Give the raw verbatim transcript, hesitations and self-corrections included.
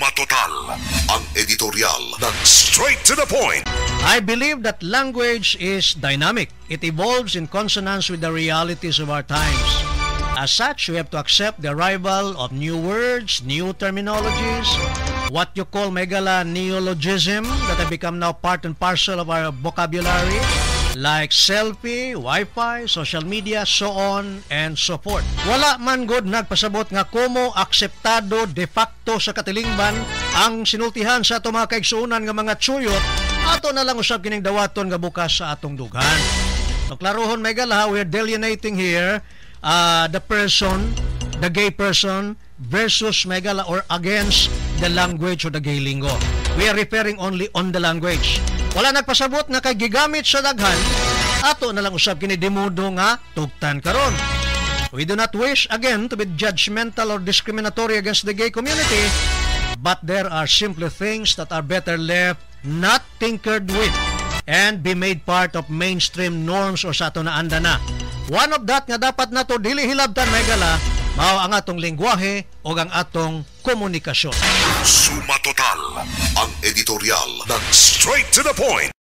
Suma Total, ang editorial ng Straight to the Point. I believe that language is dynamic. It evolves in consonance with the realities of our times. As such, we have to accept the arrival of new words, new terminologies, what you call megala neologism that have become now part and parcel of our vocabulary, like selfie, wifi, social media, so on and so forth. Wala man good nagpasabot nga kumo akseptado de facto sa katilingban ang sinultihan sa ato mga kaigsuunan nga mga tsuyot, ato na lang usab kining dawaton nga bukas sa atong dughan. So klarohon megala, we're delineating here uh, the person, the gay person versus megala or against the language or the gay lingo. We are referring only on the language. Wala nagpasabot na kay gigamit sa daghan, ato na lang usab kini demodo nga tugtan karon. We do not wish again to be judgmental or discriminatory against the gay community, but there are simply things that are better left not tinkered with and be made part of mainstream norms o sa ato na anda na. One of that nga dapat nato dili hilabtan megala mao ang atong lengguwahe o ang atong komunikasyon. Suma Total, ang editorial ng Straight to the Point.